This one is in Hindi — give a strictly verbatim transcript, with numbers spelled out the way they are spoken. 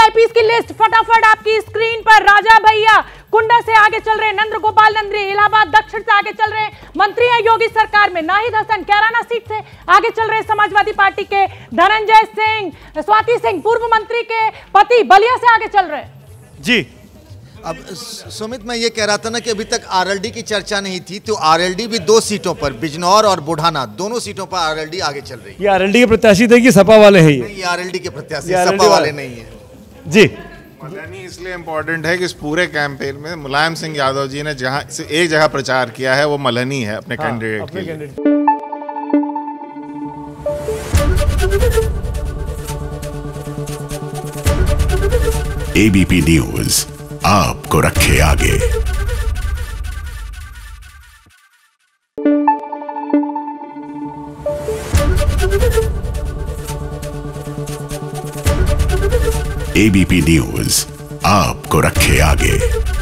वीआईपीज की लिस्ट फटाफट आपकी स्क्रीन पर। राजा भैया कुंडा से आगे चल रहे हैं, नंद गोपाल नंदी इलाहाबाद दक्षिण से आगे चल रहे हैं, मंत्री हैं योगी सरकार में। नाहिद हसन कैराना सीट से आगे चल रहे हैं समाजवादी पार्टी के। धनंजय सिंह, स्वाति सिंह पूर्व मंत्री के पति बलिया से आगे चल रहे हैं। जी अब सुमित, मैं ये कह रहा था ना कि अभी तक आरएलडी की चर्चा नहीं थी, तो आरएलडी भी दो सीटों पर, बिजनौर और बुढ़ाना, दोनों सीटों पर आरएलडी आगे चल रही है। ये आरएलडी के प्रत्याशी थे कि सपा वाले हैं? ये ये आरएलडी के प्रत्याशी, सपा वाले नहीं है। जी मलहनी इसलिए इम्पोर्टेंट है कि इस पूरे कैंपेन में मुलायम सिंह यादव जी ने जहां से एक जगह प्रचार किया है वो मलहनी है अपने हाँ, कैंडिडेट अपने के लिए। एबीपी न्यूज आपको रखे आगे। एबीपी न्यूज आपको रखे आगे।